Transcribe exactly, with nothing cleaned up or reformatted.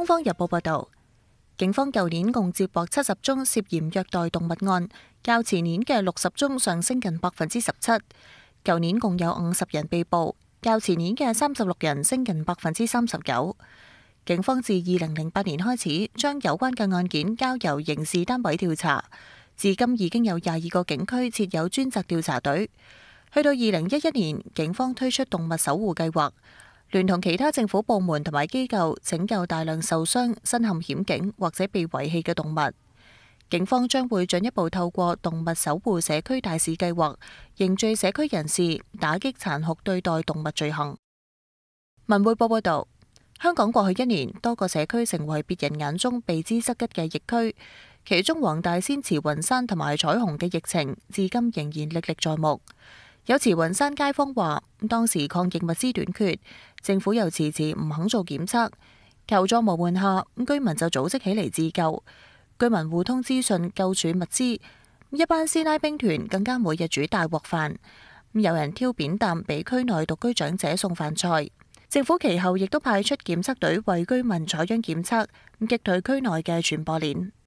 方日報報道，警方舊年共接獲七十宗涉嫌虐待動物案，較前年嘅六十宗上升近百分之十七。舊年共有五十人被捕，較前年嘅三十六人升近百分之三十九。警方自二零零八年開始將有關嘅案件交由刑事單位調查，至今已經有廿二個警區設有專責調查隊。去到二零一一年，警方推出動物守護計劃，聯同其他政府部門同埋機構拯救大量受傷、身陷險境或者被遺棄嘅動物。警方將會進一步透過動物守護社區大使計劃，凝聚社區人士，打擊殘酷對待動物罪行。文匯報報道，香港過去一年多個社區成為別人眼中避之則吉嘅疫區，其中黃大仙慈雲山同埋彩虹嘅疫情至今仍然歷歷在目。有慈雲山街坊話，當時抗疫物資短缺，政府又遲遲唔肯做檢測，求助無門下，居民就組織起嚟自救。居民互通資訊、救助物資，一班師奶兵團更加每日煮大鑊飯，有人挑扁擔俾區內獨居長者送飯菜。政府其後亦都派出檢測隊為居民採樣檢測，擊退區內嘅傳播鏈。